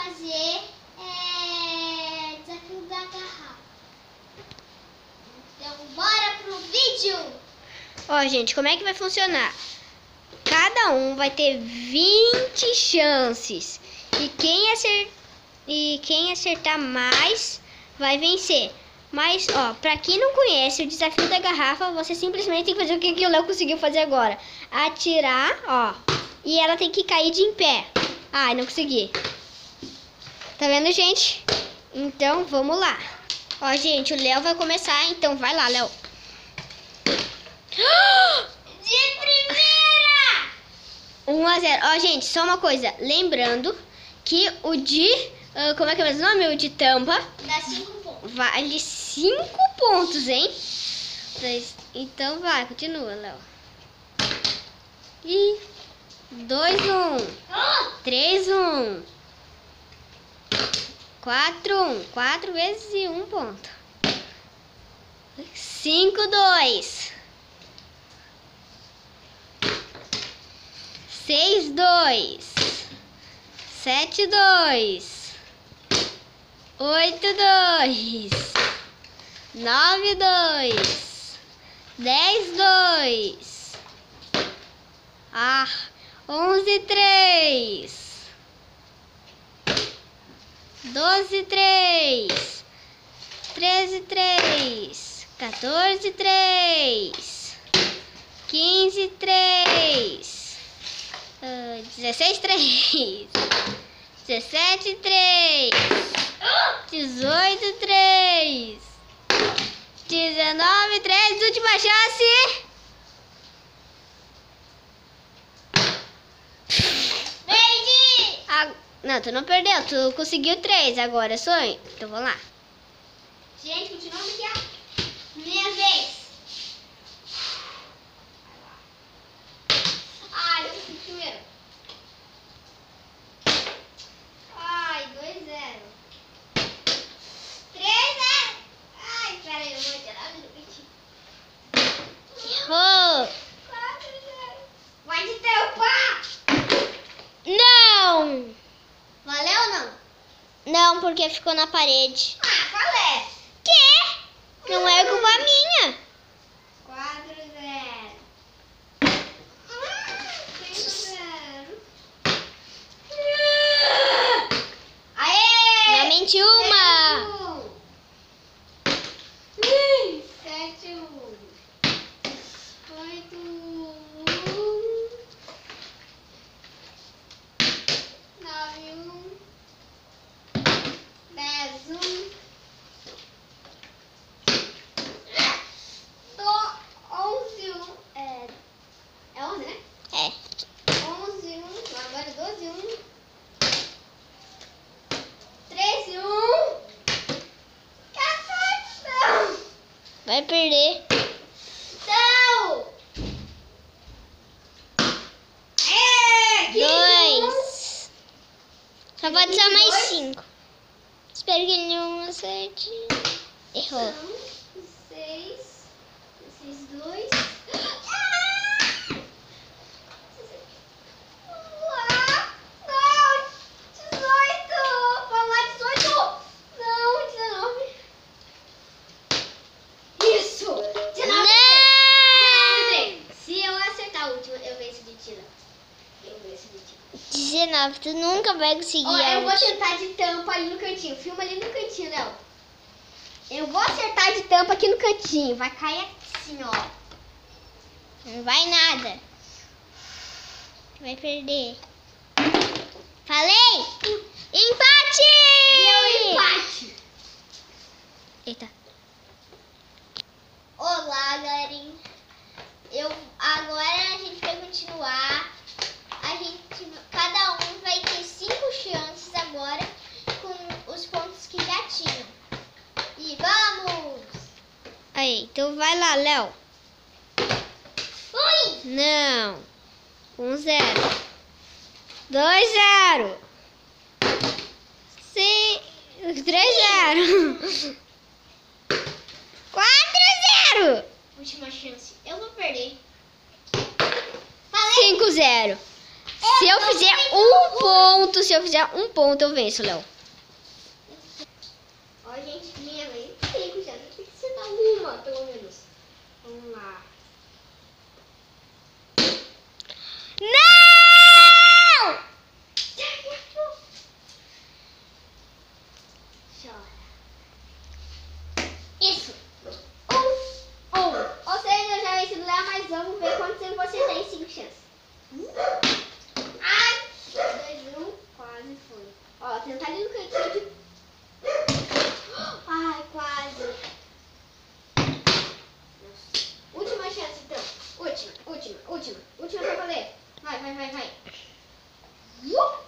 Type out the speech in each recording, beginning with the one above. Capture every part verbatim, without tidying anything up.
fazer é, desafio da garrafa. Então, bora pro vídeo! Ó, gente, como é que vai funcionar? Cada um vai ter vinte chances. E quem acertar, e quem acertar mais vai vencer. Mas, ó, pra quem não conhece o desafio da garrafa, você simplesmente tem que fazer o que, que o Léo conseguiu fazer agora. Atirar, ó. E ela tem que cair de em pé. Ai, não consegui. Tá vendo, gente? Então, vamos lá. Ó, gente, o Léo vai começar, então vai lá, Léo. De primeira! um a zero. Ó, gente, só uma coisa. Lembrando que o de... Uh, como é que é o mesmo nome? O de tampa. Dá cinco pontos. Vale cinco pontos, hein? Então vai, continua, Léo. E dois, um. três, um. quatro, um. quatro vezes e um ponto. cinco, dois. seis, dois. sete, dois. oito, dois. nove, dois. dez, dois. Ah, onze, três. doze, três. treze, três. quatorze, três. quinze, três. Uh, dezesseis, três. dezessete, três. dezoito, três. dezenove, três. Última chance. Perdi! Ah, não, tu não perdeu. Tu conseguiu três agora, sonho. Então vamos lá. Gente, continuando aqui, ó. Minha vez. Ai, eu fui primeiro. Ai, dois, zero. três, zero. Ai, peraí, eu vou tirar o minutinho. Errou. quatro, zero. Vai de tampa! Não. Valeu ou não? Não, porque ficou na parede. Ah, qual é? Que? Não é culpa minha. quatro, zero. cinco, zero. Aê! Não mentiu uma. Sete, um. Oito, um. Nove, um. Dez, um. Do, onze, um. É, é onze, né? É. onze, um. Agora doze, um. treze, um. quatorze, não. Vai perder. Não. É, quinze, um. Dois. Só pode ser mais cinco. Espero que ele não acerte. Errou. seis, dezesseis, dois. Não, dezoito. Vamos lá, dezoito. Não, dezenove. Isso. dezenove. Não! Se eu acertar a última, eu venço de tira. Eu venço de tira. dezenove. Tu nunca vai conseguir. Ó, eu vou a última. tentar de tampa ali no cantinho. Filma ali no cantinho, Léo. Eu vou acertar de tampa aqui no cantinho. Vai cair assim, ó. Não vai nada. Vai perder. Falei! Empate! Deu empate. Eita. Olá, galerinha. Eu, agora a gente vai continuar. A gente, cada um vai ter cinco chances agora com os pontos que já tinham. E vamos! Aí, então vai lá, Léo. Ui! Não. Um zero. Dois zero. Se... Três zero. Quatro zero. Última chance. Eu vou perder. Cinco zero. Se eu fizer um ponto, se eu fizer um ponto, eu venço, Léo. Ó, gente, minha vez. Cinco já. Tem que acertar uma, pelo menos. Vamos lá. Não! Chora. Isso. Um, um. Ou seja, eu já venci do Léo, mas vamos ver quantos você tem. Cinco chances. Ai! Dois, um. Quase foi. Ó, tentar ali no cantinho. Ai, quase. Nossa. Última chance, então. Última, última, última. Última pra valer. Vai, vai, vai, vai. Uh!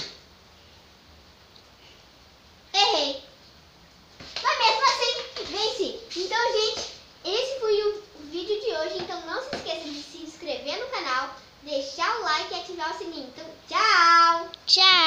Errei. Mas mesmo assim, venci. Então, gente, esse foi o vídeo de hoje. Então, não se esqueça de se inscrever no canal, deixar o like e ativar o sininho. Então, tchau! Tchau!